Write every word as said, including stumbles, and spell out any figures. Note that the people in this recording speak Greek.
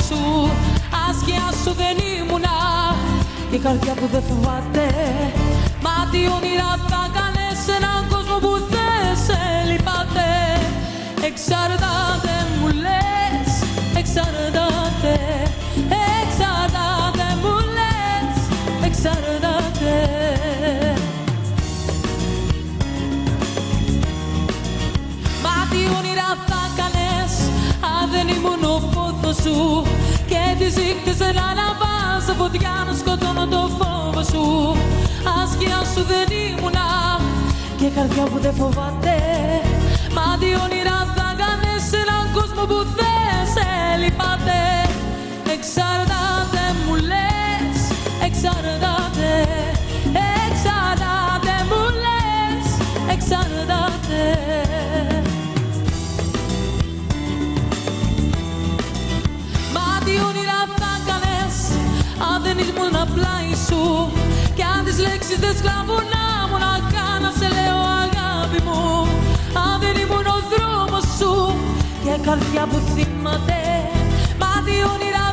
σου. Άσκια σου δεν ήμουνα και καρδιά που δεν φοβάται. Μα τι όνειρα θα κάνες σε έναν κόσμο που δεν σε λυπάται. Εξαρτάται μου λες, εξαρτάται, εξαρτάται μου λες, εξαρτάται. Μα τι όνειρα θα κάνες αν δεν ήμουν ο πόθος σου και τις νύχτες δεν αναβάζω φωτιά να σκοτώνω το φόβο σου. Άσκια σου δεν ήμουνα και καρδιά που δεν φοβάται. Μα τι όνειρα θα κάνες σε έναν κόσμο που δεν σε λυπάται. Εξαρτάται μου λες, εξαρτάται, εξαρτάται μου λες, εξαρτάται. Μα τι όνειρα θα κάνες αν δεν ήμουν πλάι σου κι αν τις λέξεις δεν σκλαβούν μοναχά να σε λέω αγάπη μου. Αν δεν ήμουν ο δρόμος σου και καρδιά που θυμάται. Μα τι όνειρα